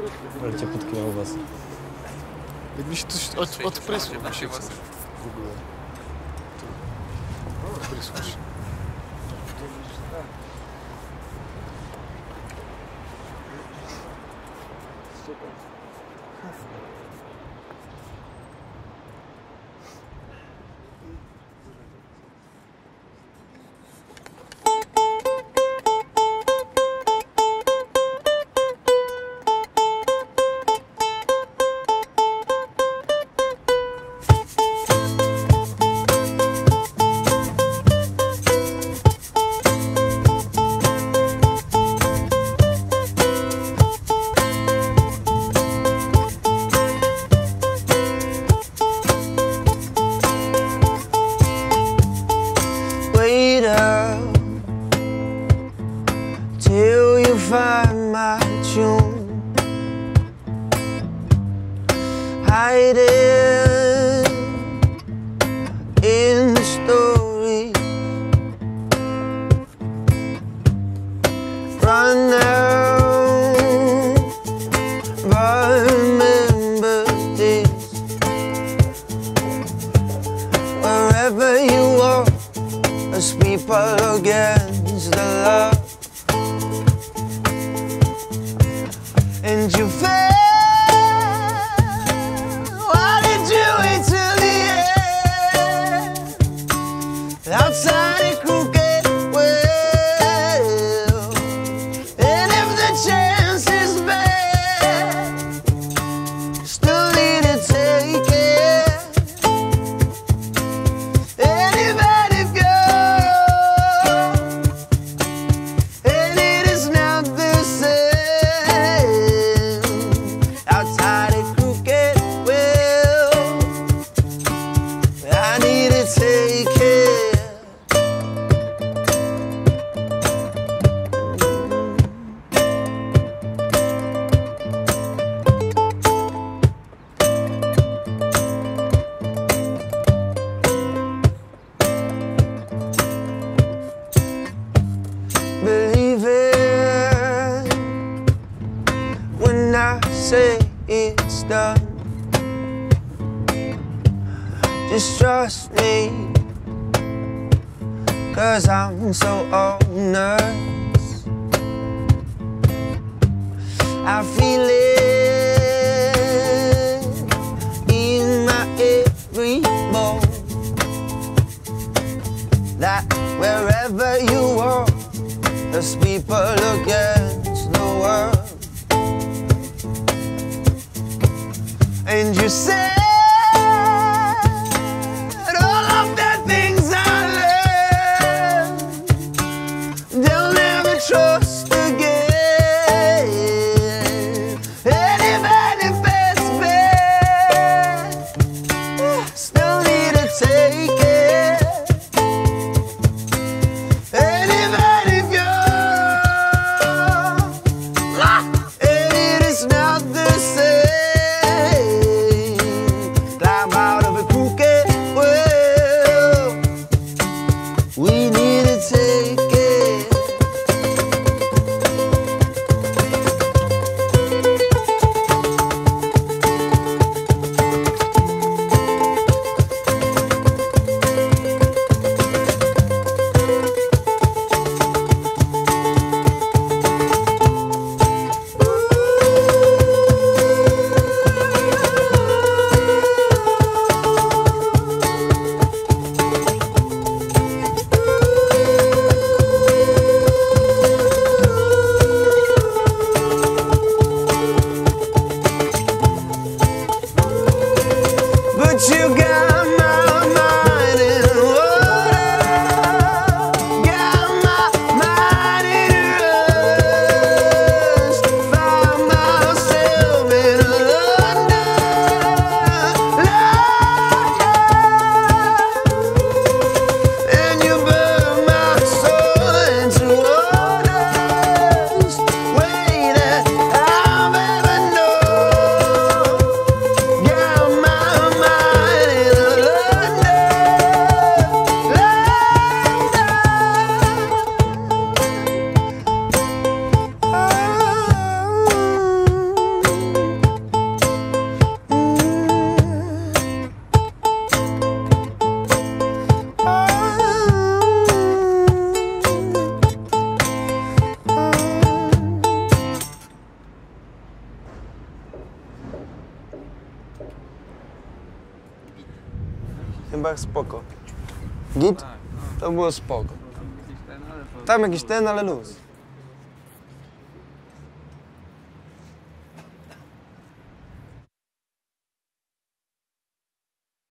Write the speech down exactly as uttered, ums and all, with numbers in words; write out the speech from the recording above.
Ale ciepłutki na was. Jakby się coś od, odprysło mi się coś w ogóle. To odprysło się. Till you find my tune, hiding in the story. Run now, but remember this: wherever you are, as people against the love. And you failed. Why did you wait till the end? Outside a crooked well. And if the chance is bad, still need to take it. And even if you're, and it is not the same. Outside a crooked will, I need to take care. Believe it when I say it's done. Just trust me, 'cause I'm so honest. I feel it in my every bone, that wherever you are, there's people against the world. And you said all of the things I learned, they'll never trust again. And even if it's bad, still need to take it. And even if you're, and it is not the same. Chyba spoko. Git? To było spoko. Tam jakiś ten, ale luz.